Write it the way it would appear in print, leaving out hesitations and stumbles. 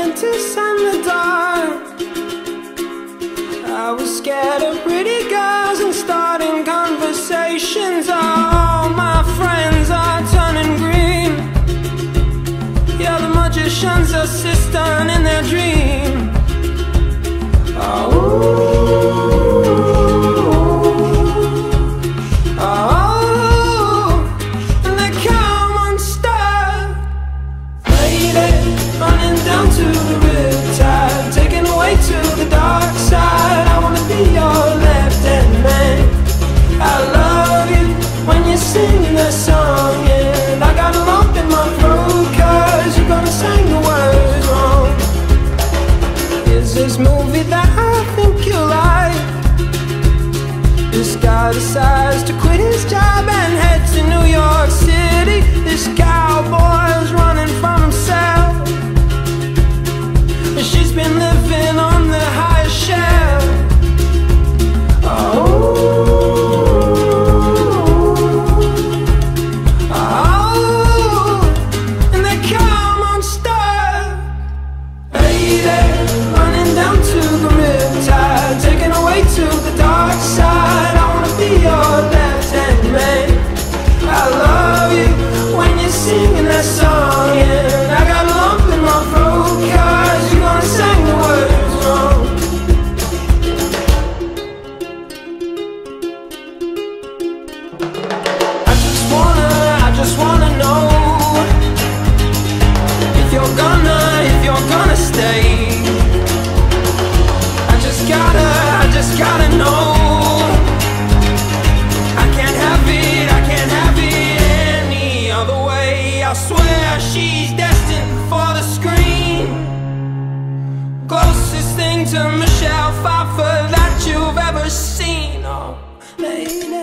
apprentice and the dark. I was scared of pretty girls and starting conversations. All my friends are turning green. Yeah, the magician's assistant in their dream. Running down to the riptide, taken away to the dark side. I wanna be your left-hand man. I love you when you sing that song, and I got a lump in my throat 'cause you're gonna sing the words wrong. Is this movie that I think you like? This guy decides to quit his job and head to New York City. This cowboy's running from himself. She's been living on the highest shelf. And they come unstuck. Lady, running down to the riptide, taken away to the dark side. I wanna be your left-hand man. I love you when you're singing that song, and I got a lump in my throat 'cause you're gonna sing the words wrong. I just wanna know if you're gonna stay. I just gotta know. I can't have it any other way. I swear she's destined for the screen. Closest thing to Michelle Pfeiffer that you've ever seen. Oh, lady.